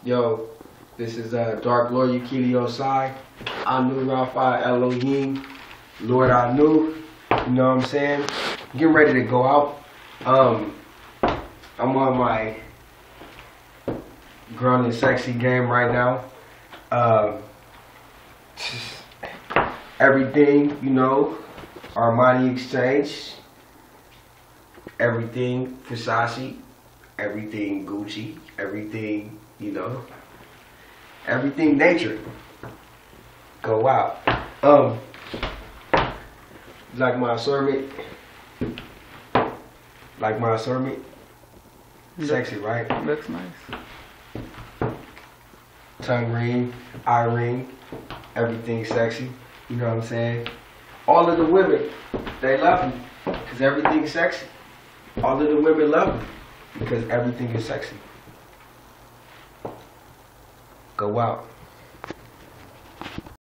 Yo, this is Dark Lord Yukili Osai. Anu Rafa Elohim. Lord I knew. You know what I'm saying? Getting ready to go out. I'm on my grown and sexy game right now. Just everything, you know, Armani Exchange, everything Versace, everything Gucci, everything, you know, everything nature. Go out. Like my assortment? Like my assortment? Sexy, right? Looks nice. Tongue ring, eye ring, everything sexy. You know what I'm saying? All of the women, they love me because everything's sexy. All of the women love me because everything is sexy. Go out.